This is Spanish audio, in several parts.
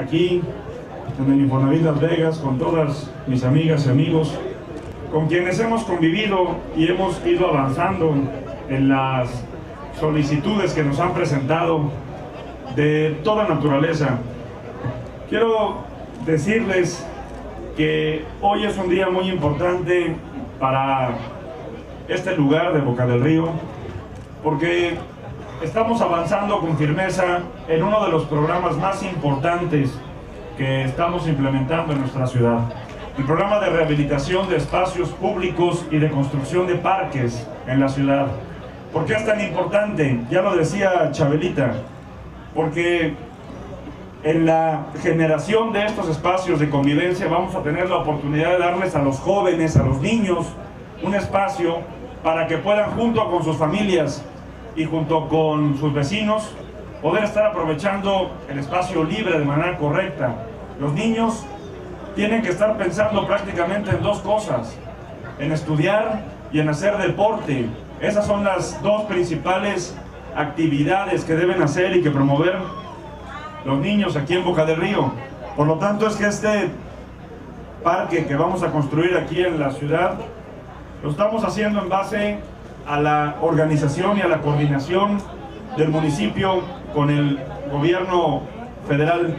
aquí en el Infonavit Las Vegas con todas mis amigas y amigos con quienes hemos convivido y hemos ido avanzando en las solicitudes que nos han presentado de toda naturaleza. Quiero decirles que hoy es un día muy importante para este lugar de Boca del Río, porque estamos avanzando con firmeza en uno de los programas más importantes que estamos implementando en nuestra ciudad. El programa de rehabilitación de espacios públicos y de construcción de parques en la ciudad. ¿Por qué es tan importante? Ya lo decía Chabelita, porque en la generación de estos espacios de convivencia vamos a tener la oportunidad de darles a los jóvenes, a los niños, un espacio para que puedan, junto con sus familias y junto con sus vecinos, poder estar aprovechando el espacio libre de manera correcta. Los niños tienen que estar pensando prácticamente en dos cosas: en estudiar y en hacer deporte. Esas son las dos principales actividades que deben hacer y que promover los niños aquí en Boca del Río. Por lo tanto, es que este parque que vamos a construir aquí en la ciudad lo estamos haciendo en base a la organización y a la coordinación del municipio con el gobierno federal.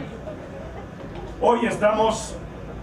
Hoy estamos,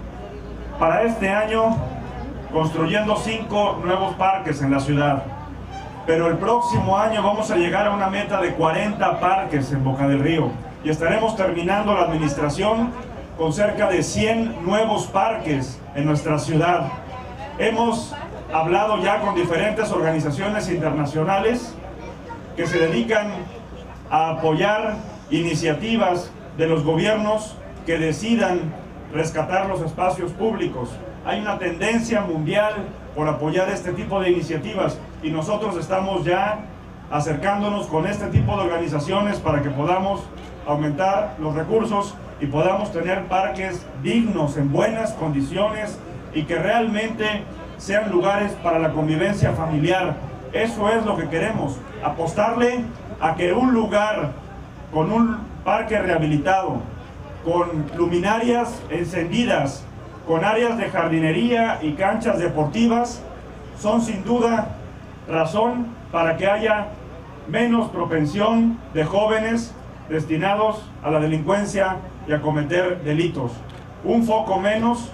para este año, construyendo 5 nuevos parques en la ciudad, pero el próximo año vamos a llegar a una meta de 40 parques en Boca del Río y estaremos terminando la administración con cerca de 100 nuevos parques en nuestra ciudad. Hemos hablado ya con diferentes organizaciones internacionales que se dedican a apoyar iniciativas de los gobiernos que decidan rescatar los espacios públicos. Hay una tendencia mundial por apoyar este tipo de iniciativas y nosotros estamos ya acercándonos con este tipo de organizaciones para que podamos aumentar los recursos y podamos tener parques dignos, en buenas condiciones y que realmente sean lugares para la convivencia familiar. Eso es lo que queremos, apostarle a que un lugar con un parque rehabilitado, con luminarias encendidas, con áreas de jardinería y canchas deportivas, son sin duda razón para que haya menos propensión de jóvenes destinados a la delincuencia y a cometer delitos. Un foco menos,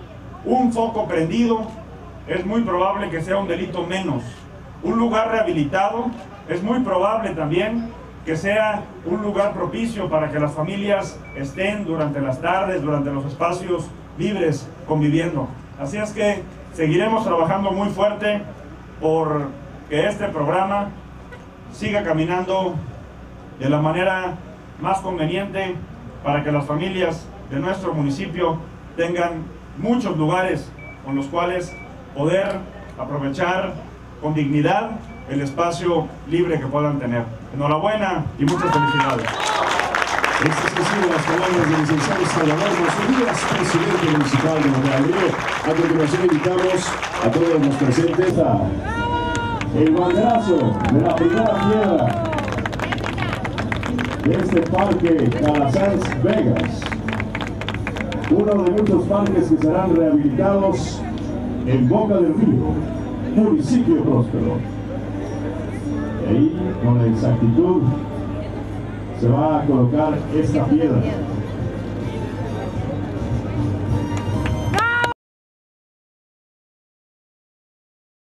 un foco prendido, es muy probable que sea un delito menos. Un lugar rehabilitado es muy probable también que sea un lugar propicio para que las familias estén durante las tardes, durante los espacios libres, conviviendo. Así es que seguiremos trabajando muy fuerte por que este programa siga caminando de la manera más conveniente para que las familias de nuestro municipio tengan muchos lugares con los cuales poder aprovechar con dignidad el espacio libre que puedan tener. Enhorabuena y muchas felicidades. Estas han sido las palabras del licenciado Salvador Monzón, presidente municipal de Boca del Río. A continuación invitamos a todos los presentes a el banderazo de la primera piedra de este parque Calasanz Vegas, uno de muchos parques que serán rehabilitados en Boca del Río, municipio próspero. Y ahí, con exactitud, se va a colocar esta piedra.